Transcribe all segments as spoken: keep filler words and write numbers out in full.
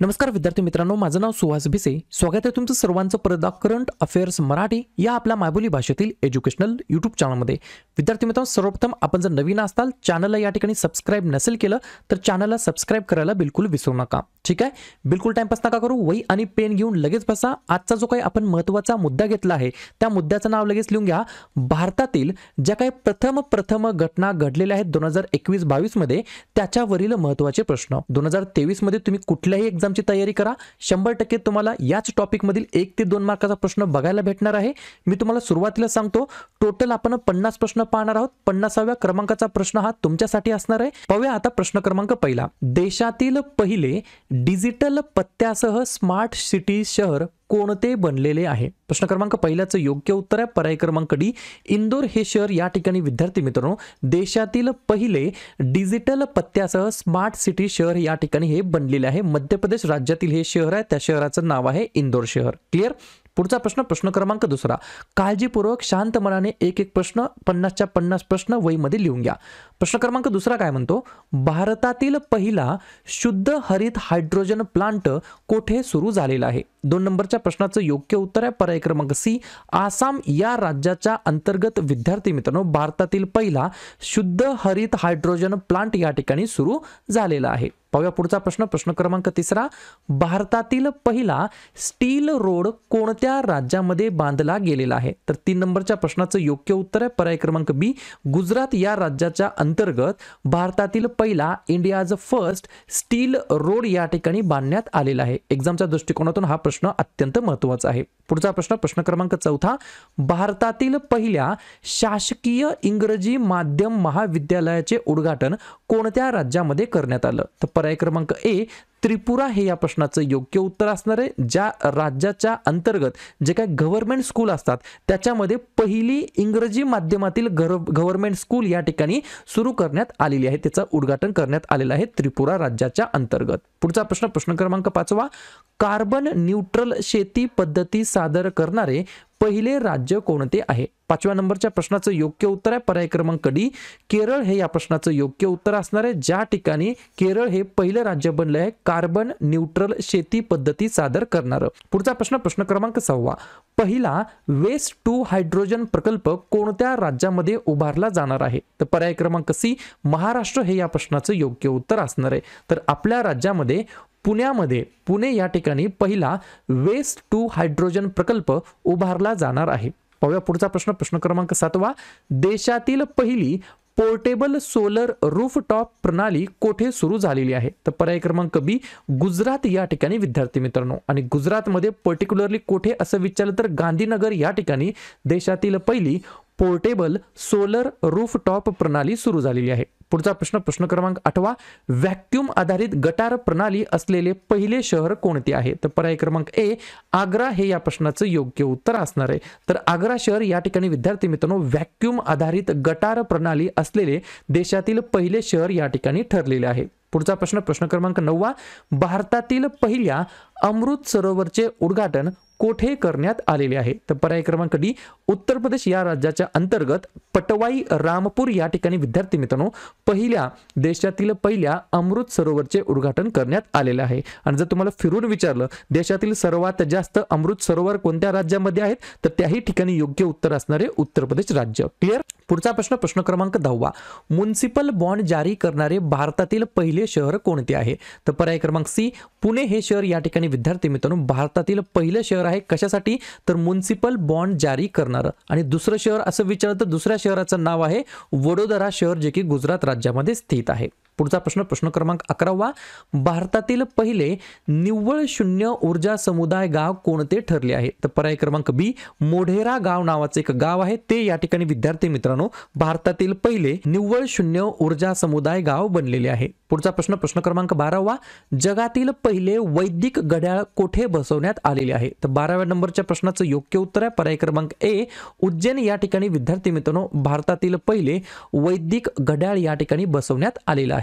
नमस्कार विद्यार्थी मित्रांनो, माझं नाव सुहास भिसे. स्वागत आहे तुमचं सर्वांचं परत करंट अफेअर्स मराठी या आपल्या मायबोली भाषेतील एज्युकेशनल यूट्यूब चॅनलमध्ये. विद्यार्थी मित्रांनो, सर्वप्रथम आपण जर नवीन असाल, चॅनलला या ठिकाणी सबस्क्राइब नसेल केलं तर चॅनलला सबस्क्राइब करायला बिलकुल विसरू नका. ठीक आहे, बिलकुल टाइमपास नका करू. वही आणि पेन घेऊन लगेच बसा. आजचा जो काही आपण महत्त्वाचा मुद्दा घेतला आहे त्या मुद्द्याचं नाव लगेच लिहून घ्या. भारतातील ज्या काही प्रथम प्रथम घटना घडलेल्या आहेत दोन हजार एकवीस बावीस मध्ये त्याच्यावरील महत्त्वाचे प्रश्न. दोन हजार तेवीस मध्ये तुम्ही कुठल्याही एक्झामची तयारी करा, शंभर टक्के तुम्हाला याच टॉपिक मधील एक ते दोन मार्काचा प्रश्न बघायला भेटणार आहे. मी तुम्हाला सुरुवातीला सांगतो, टोटल आपण पन्नास प्रश्न पाहणार आहोत. पन्नासाव्या क्रमांकाचा प्रश्न हा तुमच्यासाठी असणार आहे. पाहूया आता प्रश्न क्रमांक पहिला. देशातील पहिले डिजिटल पत्त्यासह स्मार्ट सिटी शहर कोणते बनलेले आहे? प्रश्न क्रमांक पहिल्याचं योग्य उत्तर आहे पर्याय क्रमांक डी, इंदोर हे शहर. या ठिकाणी विद्यार्थी मित्रांनो, देशातील पहिले डिजिटल पत्त्यासह स्मार्ट सिटी शहर या ठिकाणी हे बनलेले आहे. मध्य प्रदेश राज्यातील हे शहर आहे, त्या शहराचं नाव आहे इंदोर शहर. क्लिअर? पुढचा प्रश्न, प्रश्न क्रमांक दुसरा. काळजीपूर्वक शांत मनाने एक एक प्रश्न, पन्नासच्या पन्नास प्रश्न वहीमध्ये लिहून घ्या. प्रश्न क्रमांक दुसरा काय म्हणतो? भारतातील पहिला शुद्ध हरित हायड्रोजन प्लांट कोठे सुरू झालेला आहे? दोन नंबरच्या प्रश्नाचं योग्य उत्तर आहे पर्याय क्रमांक सी, आसाम या राज्याच्या अंतर्गत. विद्यार्थी मित्रांनो, भारतातील पहिला शुद्ध हरित हायड्रोजन प्लांट या ठिकाणी सुरू झालेला आहे. पाहूया पुढचा प्रश्न, प्रश्न क्रमांक तिसरा. भारतातील पहिला स्टील रोड कोणत्या राज्यामध्ये बांधला गेलेला आहे? तर तीन नंबरच्या प्रश्नाचं योग्य उत्तर आहे पर्याय क्रमांक बी, गुजरात या राज्याच्या अंतर्गत भारतातील पहिला इंडियाज फर्स्ट स्टील रोड या ठिकाणी बांधण्यात आलेला आहे. एक्झामच्या दृष्टिकोनातून हा प्रश्न अत्यंत महत्त्वाचा आहे. पुढचा प्रश्न, प्रश्न क्रमांक चौथा. भारतातील पहिल्या शासकीय इंग्रजी माध्यम महाविद्यालयाचे उद्घाटन कोणत्या राज्यामध्ये करण्यात आलं? तर पर्याय क्रमांक ए, त्रिपुरा हे या प्रश्नाचं योग्य उत्तर असणार आहे. ज्या राज्याच्या अंतर्गत जे काही गव्हर्नमेंट स्कूल असतात त्याच्यामध्ये पहिली इंग्रजी माध्यमातील गव्हर्नमेंट स्कूल या ठिकाणी सुरू करण्यात आलेली आहे, त्याचं उद्घाटन करण्यात आलेलं आहे त्रिपुरा राज्याच्या अंतर्गत. पुढचा प्रश्न, प्रश्न क्रमांक पाचवा. कार्बन न्यूट्रल शेती पद्धती सादर करणारे पहिले राज्य कोणते आहे? पाचव्या नंबरच्या प्रश्नाचं योग्य उत्तर आहे पर्याय क्रमांक डी, केरळ हे या प्रश्नाचं योग्य उत्तर असणार आहे. ज्या ठिकाणी केरळ हे पहिलं राज्य बनले आहे कार्बन न्यूट्रल शेती पद्धती सादर करणारं. पुढचा प्रश्न, प्रश्न क्रमांक सहावा. पहिला वेस्ट टू हायड्रोजन प्रकल्प कोणत्या राज्यामध्ये उभारला जाणार आहे? तर पर्याय क्रमांक सी, महाराष्ट्र हे या प्रश्नाचं योग्य उत्तर असणार आहे. तर आपल्या राज्यामध्ये पुण्यामध्ये, पुणे या ठिकाणी पहिला वेस्ट टू हायड्रोजन प्रकल्प उभारला जाणार आहे. पाहूया पुढचा प्रश्न, प्रश्न क्रमांक सातवा. देशातील पहिली पोर्टेबल सोलर रूफटॉप प्रणाली कोठे सुरू झालेली आहे? तर पर्याय क्रमांक बी, गुजरात या ठिकाणी. विद्यार्थी मित्रांनो, आणि गुजरातमध्ये पर्टिक्युलरली कोठे असं विचारलं तर गांधीनगर या ठिकाणी देशातील पहिली पोर्टेबल सोलर रूफटॉप प्रणाली सुरू झालेली आहे. पुढचा प्रश्न, प्रश्न क्रमांक आठवा. व्हॅक्यूम आधारित गटार प्रणाली असलेले पहिले शहर कोणते आहे? तर पर्याय क्रमांक ए, आग्रा हे या प्रश्नाचं योग्य उत्तर असणार आहे. तर आग्रा शहर या ठिकाणी विद्यार्थी मित्रांनो व्हॅक्यूम आधारित गटार प्रणाली असलेले देशातील पहिले शहर या ठिकाणी ठरलेले आहे. पुढचा प्रश्न, प्रश्न क्रमांक नववा. भारतातील पहिल्या अमृत सरोवरचे उद्घाटन कोठे करण्यात आलेले आहे? तर पर्याय क्रमांक डी, उत्तर प्रदेश या राज्याच्या अंतर्गत पटवाई रामपूर या ठिकाणी विद्यार्थी मित्रांनो पहिल्या देशातील पहिल्या अमृत सरोवरचे उद्घाटन करण्यात आलेले आहे. आणि जर तुम्हाला फिरून विचारलं देशातील सर्वात जास्त अमृत सरोवर कोणत्या राज्यामध्ये आहेत, तर त्याही ठिकाणी योग्य उत्तर असणारे उत्तर प्रदेश राज्य. क्लिअर? पुढचा प्रश्न, प्रश्न क्रमांक दहावा. म्युनिसिपल बॉन्ड जारी करणारे भारतातील पहिले शहर कोणते आहे? तर पर्याय क्रमांक सी, पुणे हे शहर या ठिकाणी विद्यार्थी मित्रांनो भारतातील पहिले शहर आहे. कशासाठी? तर म्युनिसिपल बॉन्ड जारी करणारं. आणि दुसरं शहर असं विचारलं तर दुसऱ्या शहराचं नाव आहे वडोदरा शहर, जे की गुजरात राज्यामध्ये स्थित आहे. पुढचा प्रश्न, प्रश्न क्रमांक अकरावा. भारतातील पहिले निव्वळ शून्य ऊर्जा समुदाय गाव कोणते ठरले आहे? तर पर्याय क्रमांक बी, मोढेरा गाव नावाचे एक गाव आहे, ते या ठिकाणी विद्यार्थी मित्रांनो भारतातील पहिले निव्वळ शून्य ऊर्जा समुदाय गाव बनलेले आहे. पुढचा प्रश्न, प्रश्न क्रमांक बारावा. जगातील पहिले वैदिक घड्याळ कोठे बसवण्यात आलेले आहे? तर बाराव्या नंबरच्या प्रश्नाचं योग्य उत्तर आहे पर्याय क्रमांक ए, उज्जैन या ठिकाणी विद्यार्थी मित्रांनो भारतातील पहिले वैदिक घड्याळ या ठिकाणी बसवण्यात आलेलं आहे.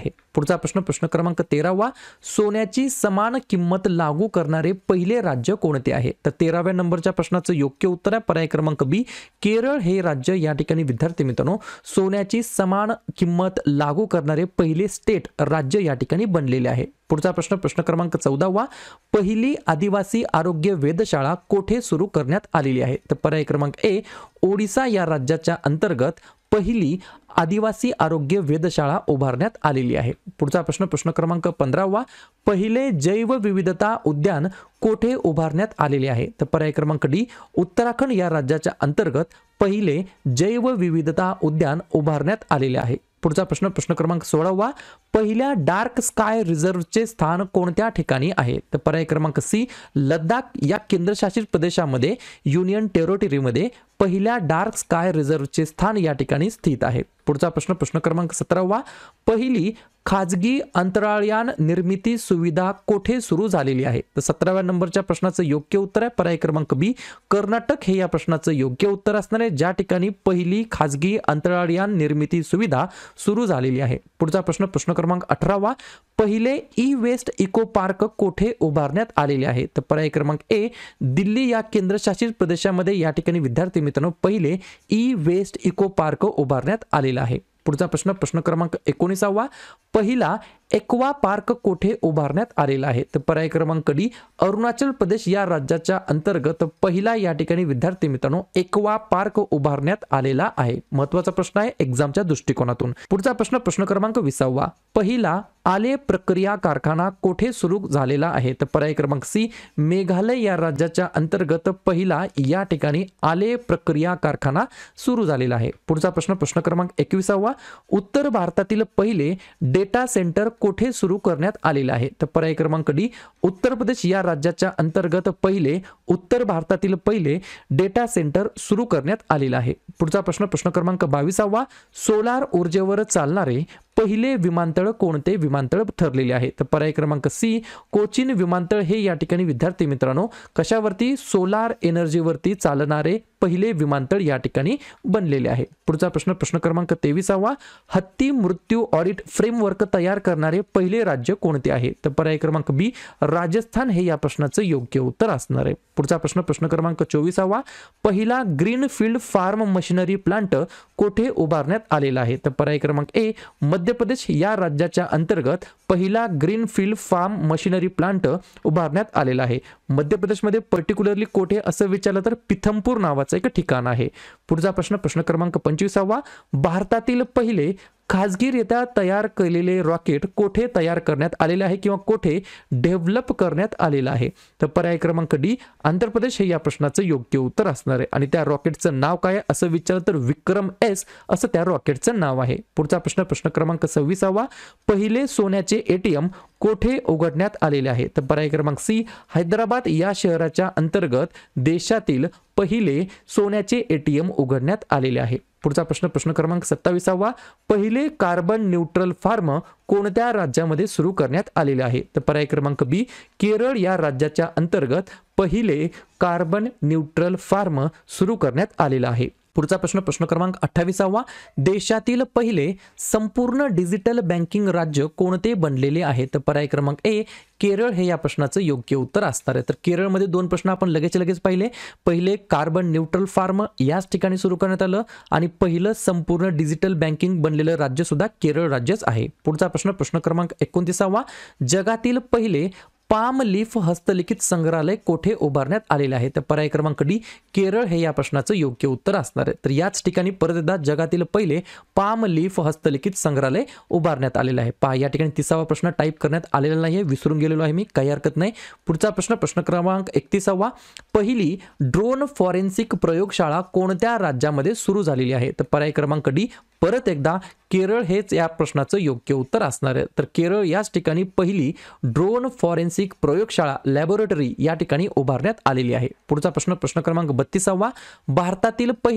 आहे. पुढचा प्रश्न प्रश्न क्रमांक तेरावा, सोन्याची समान किंमत लागू करणारे पहिले राज्य कोणते आहे? तर तेराव्या नंबरच्या प्रश्नाचं योग्य उत्तर आहे पर्याय क्रमांक बी, केरळ हे राज्य. या ठिकाणी विद्यार्थी मित्रांनो सोन्याची समान किंमत लागू करणारे पहिले स्टेट राज्य या ठिकाणी बनलेले आहे. पुढचा प्रश्न प्रश्न क्रमांक चौदावा, पहिली आदिवासी आरोग्य वेधशाळा कोठे सुरू करण्यात आलेली आहे? तर पर्याय क्रमांक ए, ओडिसा या राज्याच्या अंतर्गत पहिली आदिवासी आरोग्य वेधशाळा उभारण्यात आलेली आहे. पुढचा प्रश्न प्रश्न क्रमांक पंधरावा, पहिले जैवविविधता उद्यान कोठे उभारण्यात आलेले आहे? तर पर्याय क्रमांक डी, उत्तराखंड या राज्याच्या अंतर्गत पहिले जैवविविधता उद्यान उभारण्यात आलेले आहे. पुढचा प्रश्न प्रश्न क्रमांक सोळावा, पहिल्या डार्क स्काय रिझर्व्हचे स्थान कोणत्या ठिकाणी आहे? तर पर्याय क्रमांक सी, लडाख या केंद्रशासित प्रदेशामध्ये युनियन टेरिटरीमध्ये पहिल्या डार्क स्काय रिझर्व्हचे स्थान या ठिकाणी स्थित आहे. पुढचा प्रश्न प्रश्न क्रमांक सतरावा, पहिली खाजगी अंतराळयान निर्मिती सुविधा कोठे सुरू झालेली आहे? तर सतराव्या नंबरच्या प्रश्नाचं योग्य उत्तर आहे पर्याय क्रमांक बी, कर्नाटक हे या प्रश्नाचं योग्य उत्तर असणार आहे, ज्या ठिकाणी पहिली खाजगी अंतराळयान निर्मिती सुविधा सुरू झालेली आहे. पुढचा प्रश्न प्रश्न क्रमांक अठरावा, पहिले ई वेस्ट इको पार्क कोठे उभारण्यात आलेले आहे? तर पर्याय क्रमांक ए, दिल्ली या केंद्रशासित प्रदेशामध्ये या ठिकाणी विद्यार्थी मित्रांनो पहिले ई वेस्ट इको पार्क उभारण्यात आलेला आहे. पुढचा प्रश्न प्रश्न क्रमांक एकोणीसावा, पहिला एक्वा पार्क कोठे उभारण्यात आलेला आहे? तर पर्याय क्रमांक डी, अरुणाचल प्रदेश या राज्याच्या अंतर्गत पहिला या ठिकाणी विद्यार्थी मित्रांनो एक्वा पार्क उभारण्यात आलेला आहे. महत्वाचा प्रश्न आहे एक्झामच्या दृष्टिकोनातून. पुढचा प्रश्न प्रश्न क्रमांक विसावा, पहिला आले प्रक्रिया कारखाना कोठे सुरू झालेला आहे? तर पर्याय क्रमांक सी, मेघालय या राज्याच्या अंतर्गत पहिला या ठिकाणी आले प्रक्रिया कारखाना सुरू झालेला आहे. पुढचा प्रश्न प्रश्न क्रमांक एकविसावा, उत्तर भारतातील पहिले डेटा सेंटर कोठे सुरू करण्यात आलेले आहे? तर पर्याय क्रमांक डी, उत्तर प्रदेश या राज्याच्या अंतर्गत पहिले उत्तर भारतातील पहिले डेटा सेंटर सुरू करण्यात आलेले आहे. पुढचा प्रश्न प्रश्न क्रमांक बावीसावा, सोलार ऊर्जेवर चालणारे पहिले विमानतळ कोणते विमानतळ ठरलेले आहे? तर पर्याय क्रमांक सी, कोचीन विमानतळ हे या ठिकाणी विद्यार्थी मित्रांनो कशावरती, सोलार एनर्जीवरती चालणारे पहिले विमानतळ या ठिकाणी बनलेले आहे. पुढचा प्रश्न प्रश्न क्रमांक तेविसावा, हत्ती मृत्यू ऑडिट फ्रेमवर्क तयार करणारे पहिले राज्य कोणते आहे? तर पर्याय क्रमांक बी, राजस्थान हे या प्रश्नाचं योग्य उत्तर असणार आहे. पुढचा प्रश्न प्रश्न क्रमांक चोवीसावा, पहिला ग्रीनफील्ड फार्म मशिनरी प्लांट कोठे उभारण्यात आलेला आहे? तर पर्याय क्रमांक ए, मध्य प्रदेश या राज्याच्या अंतर्गत पहिला ग्रीनफील्ड फार्म मशिनरी प्लांट उभारण्यात आलेला आहे. मध्य प्रदेशमध्ये पर्टिक्युलरली कोठे असं विचारलं तर पिथमपूर नावाचं एक ठिकाण आहे. पुढचा प्रश्न प्रश्न क्रमांक पंचवीसावा, भारतातील पहिले खाजगीरित्या तयार केलेले रॉकेट कोठे तयार करण्यात आलेले आहे किंवा कोठे डेव्हलप करण्यात आलेला आहे? तर पर्याय क्रमांक डी, आंध्र प्रदेश हे या प्रश्नाचं योग्य उत्तर असणार आहे. आणि त्या रॉकेटचं नाव काय असं विचारलं तर विक्रम एस असं त्या रॉकेटचं नाव आहे. पुढचा प्रश्न प्रश्न क्रमांक सव्वीसावा, पहिले सोन्याचे एटीएम कोठे उघडण्यात आलेले आहे? तर पर्याय क्रमांक सी, हैदराबाद या शहराच्या अंतर्गत देशातील पहिले सोन्याचे एटीएम उघडण्यात आलेले आहे. पुढचा प्रश्न प्रश्न क्रमांक सत्तावीसावा, पहिले कार्बन न्यूट्रल फार्म कोणत्या राज्यामध्ये सुरू करण्यात आलेले आहे? तर पर्याय क्रमांक बी, केरळ या राज्याच्या अंतर्गत पहिले कार्बन न्यूट्रल फार्म सुरू करण्यात आलेला आहे. पुढचा प्रश्न प्रश्न क्रमांक अठ्ठावीसावा, देशातील पहिले संपूर्ण डिजिटल बँकिंग राज्य कोणते बनलेले आहे? तर पर्याय क्रमांक ए, केरळ हे या प्रश्नाचं योग्य उत्तर असणार आहे. तर केरळमध्ये दोन प्रश्न आपण लगेच लगेच पाहिले. पहिले कार्बन न्यूट्रल फार्म याच ठिकाणी सुरू करण्यात आलं आणि पहिलं संपूर्ण डिजिटल बँकिंग बनलेलं राज्य सुद्धा केरळ राज्यच आहे. पुढचा प्रश्न प्रश्न क्रमांक एकोणतीसावा, जगातील पहिले पाम लीफ हस्तलिखित संग्रहालय कोठे उभारण्यात आलेले आहे? तर पर्याय क्रमांक डी, केरळ हे या प्रश्नाचं योग्य उत्तर असणार आहे. तर याच ठिकाणी परत एकदा जगातील पहिले पाम लीफ हस्तलिखित संग्रहालय उभारण्यात आलेलं आहे. पहा या ठिकाणी तिसावा प्रश्न टाईप करण्यात आलेला नाहीये, विसरून गेलेलो आहे मी, काही हरकत नाही. पुढचा प्रश्न प्रश्न क्रमांक एकतीसावा, पहिली ड्रोन फॉरेन्सिक प्रयोगशाळा कोणत्या राज्यामध्ये सुरू झालेली आहे? तर पर्याय क्रमांक डी, परत एकदा केरळ हेच या प्रश्नाचं योग्य उत्तर असणार आहे. तर केरळ याच ठिकाणी पहिली ड्रोन फॉरेन्सिक प्रयोगशाळा लॅबोरेटरी या ठिकाणी उभारण्यात आलेली आहे. पुढचा प्रश्न प्रश्न क्रमांक बत्तीसावा, भारतातील पहिले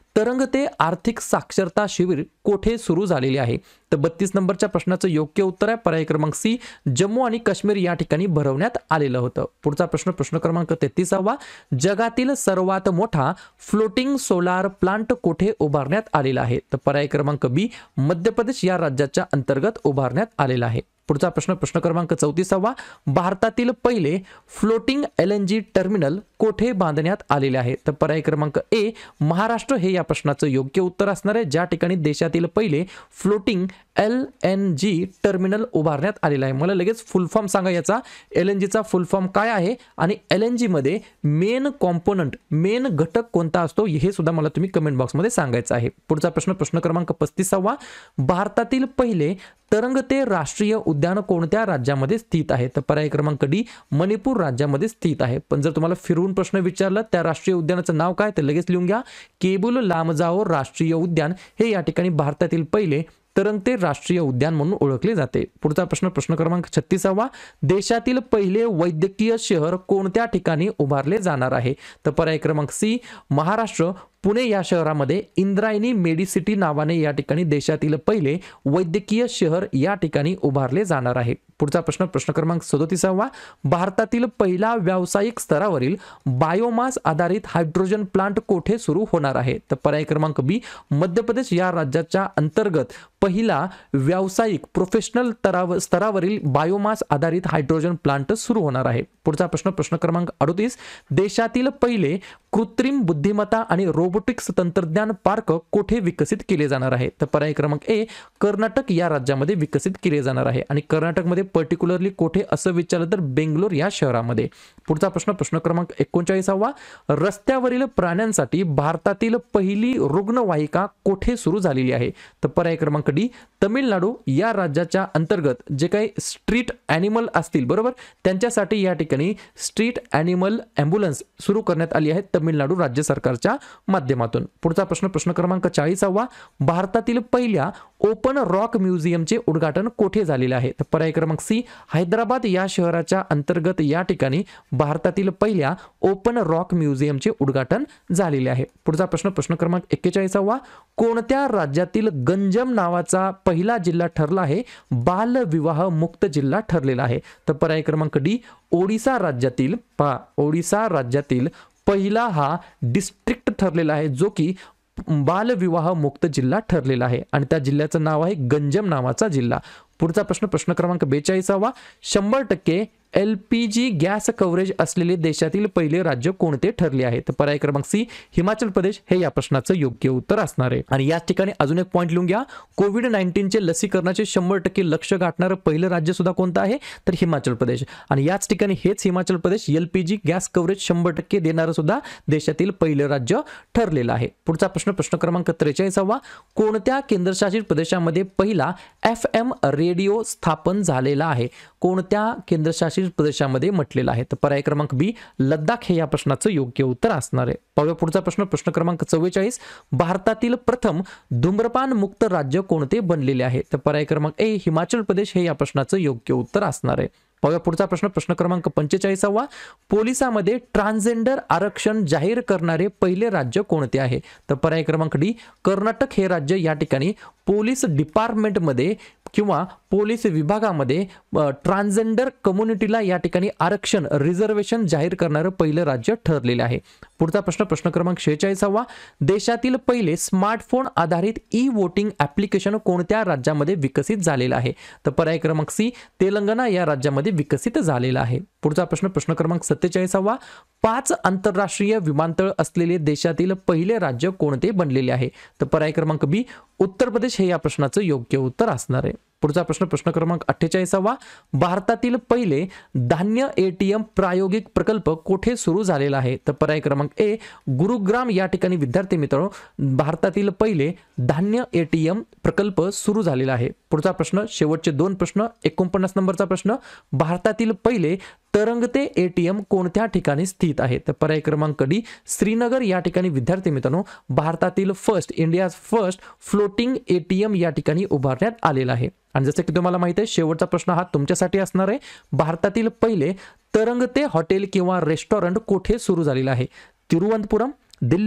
तरंगते आर्थिक साक्षरता शिबिर कोठे सुरू झालेले आहे? तर बत्तीस नंबरच्या प्रश्नाचं योग्य उत्तर आहे पर्याय क्रमांक सी, जम्मू आणि काश्मीर या ठिकाणी भरवण्यात आलेलं होतं. पुढचा प्रश्न प्रश्न क्रमांक तेहतीसावा, जगातील सर्वात मोठा फ्लोटिंग सोलार प्लांट कोठे उभारण्यात आलेला आहे? तर पर्याय क्रमांक बी, मध्य प्रदेश या राज्याच्या अंतर्गत उभारण्यात आलेला आहे. पुढचा प्रश्न प्रश्न क्रमांक चौतीसावा, भारतातील पहिले floating L N G terminal कोठे बांधण्यात आलेले आहे? तर पर्याय क्रमांक ए, महाराष्ट्र हे या प्रश्नाचं योग्य उत्तर असणार आहे. ज्या ठिकाणी देशातील पहिले floating L N G terminal उभारण्यात आलेला आहे. मला लगेच फुल फॉर्म सांगा याचा. एल एन जीचा फुल फॉर्म काय आहे आणि एल एन जी मध्ये मेन कॉम्पोनंट मेन घटक कोणता असतो हे सुद्धा मला तुम्ही कमेंट बॉक्समध्ये सांगायचं आहे. पुढचा प्रश्न प्रश्न क्रमांक पस्तीसावा, भारतातील पहिले तरंगते राष्ट्रीय उद्यान कोणत्या राज्यामध्ये स्थित आहे? तर पर्याय क्रमांक डी, मणिपूर राज्यामध्ये स्थित आहे. पण जर तुम्हाला फिरवून प्रश्न विचारला त्या राष्ट्रीय उद्यानाचं नाव काय तर लगेच लिहून घ्या. केबुल लामजाओ राष्ट्रीय उद्यान हे या ठिकाणी भारतातील पहिले तरंगते राष्ट्रीय उद्यान म्हणून ओळखले जाते. पुढचा प्रश्न प्रश्न क्रमांक छत्तीसावा, देशातील पहिले वैद्यकीय शहर कोणत्या ठिकाणी उभारले जाणार आहे? तर पर्याय क्रमांक सी, महाराष्ट्र पुणे या शहरामध्ये इंद्रायणी मेडिसिटी नावाने या ठिकाणी देशातील पहिले वैद्यकीय शहर या ठिकाणी उभारले जाणार आहे. पुढचा प्रश्न प्रश्न क्रमांक सदोतीसावा, भारतातील पहिला व्यावसायिक स्तरावरील बायोमास आधारित हायड्रोजन प्लांट कोठे सुरू होणार आहे? तर पर्याय क्रमांक बी, मध्य प्रदेश या राज्याच्या अंतर्गत पहिला व्यावसायिक प्रोफेशनल स्तरावरील बायोमास आधारित हायड्रोजन प्लांट सुरू होणार आहे. पुढचा प्रश्न प्रश्न क्रमांक अडतीस, देशातील पहिले कृत्रिम बुद्धिमत्ता आणि रोबोटिक्स तंत्रज्ञान पार्क कोठे विकसित केले जाणार आहे? तर पर्याय क्रमांक ए, कर्नाटक या राज्यामध्ये विकसित केले जाणार आहे. आणि कर्नाटकमध्ये पर्टिक्युलरली कोठे असं विचारलं तर बेंगलोर या शहरामध्ये. पुढचा प्रश्न प्रश्न क्रमांक एकोणचाळीसावा, रस्त्यावरील प्राण्यांसाठी भारतातील पहिली रुग्णवाहिका कोठे सुरू झालेली आहे? तर पर्याय क्रमांक डी, तमिळनाडू या राज्याच्या अंतर्गत जे काही स्ट्रीट ॲनिमल असतील बरोबर त्यांच्यासाठी या ठिकाणी स्ट्रीट ॲनिमल ॲम्ब्युलन्स सुरू करण्यात आली आहे तमिळनाडू राज्य सरकारच्या माध्यमातून. पुढचा प्रश्न प्रश्न क्रमांक चाळीसावा, भारतातील पहिल्या ओपन रॉक म्युझियमचे उद्घाटन कोठे झालेले आहे? तर पर्याय क्रमांक सी, हैदराबाद या शहराच्या अंतर्गत या ठिकाणी भारतातील पहिल्या ओपन रॉक म्युझियमचे उद्घाटन झालेले आहे. पुढचा प्रश्न प्रश्न क्रमांक एक्केचाळीसावा, कोणत्या राज्यातील गंजम नावाचा पहिला जिल्हा ठरला आहे बालविवाह मुक्त जिल्हा ठरलेला आहे? तर पर्याय क्रमांक डी, ओडिसा राज्यातील पहा ओडिसा राज्यातील पहिला हा डिस्ट्रिक्ट ठरलेला आहे जो की बालविवाह मुक्त जिल्हा ठरलेला आहे आणि त्या जिल्ह्याचं नाव आहे गंजम नावाचा जिल्हा. पुढचा प्रश्न प्रश्न क्रमांक बेचाळीसावा, शंभर टक्के L P G gas coverage असलेले देशातील पहिले राज्य कोणते ठरले आहे? तर पर्याय क्रमांक सी, हिमाचल प्रदेश हे या प्रश्नाचं योग्य उत्तर असणार आहे. आणि याच ठिकाणी अजून एक पॉईंट लिहून घ्या, कोविड नाईन्टीनचे लसीकरणाचे शंभर टक्के लक्ष गाठणारं पहिलं राज्य सुद्धा कोणतं आहे तर हिमाचल प्रदेश. आणि याच ठिकाणी हेच Himachal Pradesh L P G gas coverage शंभर टक्के देणारं सुद्धा देशातील पहिलं राज्य ठरलेलं आहे. पुढचा प्रश्न प्रश्न क्रमांक त्रेचाळीसावा, कोणत्या केंद्रशासित प्रदेशामध्ये पहिला एफ एम रेडिओ स्थापन झालेला आहे? कोणत्या केंद्रशासित प्रदेशामध्ये म्हटलेलं आहे? तर पर्याय क्रमांक बी, लडाख हे या प्रश्नाचं योग्य उत्तर असणार आहे. पाहूया पुढचा प्रश्न प्रश्न क्रमांक चव्वेचाळीस, भारतातील प्रथम धूम्रपान मुक्त राज्य कोणते बनलेले आहे? तर पर्याय क्रमांक ए, हिमाचल प्रदेश हे या प्रश्नाचं योग्य उत्तर असणार आहे. पाहूया पुढचा प्रश्न प्रश्न क्रमांक पंचेचाळीसावा, पोलिसांमध्ये ट्रान्सजेंडर आरक्षण जाहीर करणारे पहिले राज्य कोणते आहे? तर पर्याय क्रमांक डी, कर्नाटक हे राज्य या ठिकाणी पोलीस डिपार्टमेंटमध्ये किंवा पोलीस विभागामध्ये ट्रान्सजेंडर कम्युनिटीला या ठिकाणी आरक्षण रिझर्वेशन जाहीर करणारं पहिलं राज्य ठरलेलं आहे. पुढचा प्रश्न प्रश्न क्रमांक शेहेचाळीसावा, देशातील पहिले स्मार्टफोन आधारित ई वोटिंग ॲप्लिकेशन कोणत्या राज्यामध्ये विकसित झालेलं आहे? तर पर्याय क्रमांक सी, तेलंगणा या राज्यामध्ये विकसित झालेला आहे. पुढचा प्रश्न प्रश्न क्रमांक सत्तेचाळीसावा, पाच आंतरराष्ट्रीय विमानतळ असलेले देशातील पहिले राज्य कोणते बनलेले आहे? तर पर्याय क्रमांक बी, उत्तर प्रदेश हे या प्रश्नाचं योग्य उत्तर असणार आहे. पुढचा प्रश्न प्रश्न क्रमांक अठ्ठेचाळीसावा, भारतातील पहिले धान्य एटीएम प्रायोगिक प्रकल्प कोठे सुरू झालेला आहे? तर पर्याय क्रमांक ए, गुरुग्राम या ठिकाणी विद्यार्थी मित्र भारतातील पहिले धान्य एटीएम प्रकल्प सुरू झालेला आहे. पुढचा प्रश्न शेवटचे दोन प्रश्न, एकोणपन्नास नंबरचा प्रश्न, भारतातील पहिले तरंगते एटीएम कोणत्या ठिकाणी स्थित आहे? तर पर्याय क्रमांक डी, श्रीनगर या ठिकाणी विद्यार्थी मित्रांनो भारतातील first India's first floating ATM या ठिकाणी उभारण्यात आलेला आहे. आणि जसं की तुम्हाला माहिती आहे शेवटचा प्रश्न हा तुमच्यासाठी असणार आहे, भारतातील पहिले तरंगते हॉटेल किंवा रेस्टॉरंट कोठे सुरू झालेलं आहे? तिरुवनंतपुरम, दिल्ली,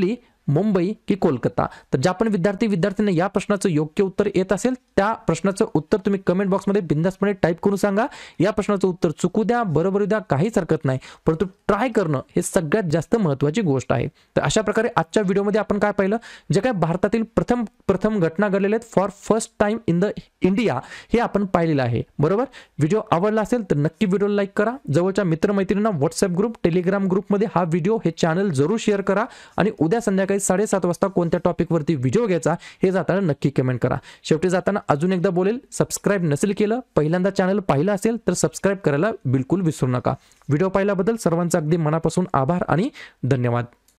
मुंबई की कोलकाता? तर ज्या पण विद्यार्थी विद्यार्थ्यांना या प्रश्नाचं योग्य उत्तर येत असेल त्या प्रश्नाचं उत्तर तुम्ही कमेंट बॉक्समध्ये बिंदासपणे टाईप करून सांगा. या प्रश्नाचं उत्तर चुकू द्या, बरोबर द्या, काहीच हरकत नाही, परंतु ट्राय करणं हे सगळ्यात जास्त महत्त्वाची गोष्ट आहे. तर अशा प्रकारे आजच्या व्हिडिओमध्ये आपण काय पाहिलं, जे काय भारतातील प्रथम प्रथम घटना घडलेल्या आहेत for first time in the India हे आपण पाहिलेलं आहे. बरोबर, व्हिडिओ आवडला असेल तर नक्की व्हिडिओला लाईक करा. जवळच्या मित्रमैत्रिणींना व्हॉट्सअप ग्रुप, टेलिग्राम ग्रुपमध्ये हा व्हिडिओ, हे चॅनल जरूर शेअर करा. आणि उद्या संध्याकाळी साडेसात वाजता कोणत्या टॉपिकवरती व्हिडिओ घ्यायचा हे जाताना नक्की कमेंट करा. शेवटी जाताना अजून एकदा बोलेल, सबस्क्राईब नसेल केलं, पहिल्यांदा चॅनल पाहिलं असेल तर सबस्क्राईब करायला बिलकुल विसरू नका. व्हिडिओ पाहिल्याबद्दल सर्वांचा अगदी मनापासून आभार आणि धन्यवाद.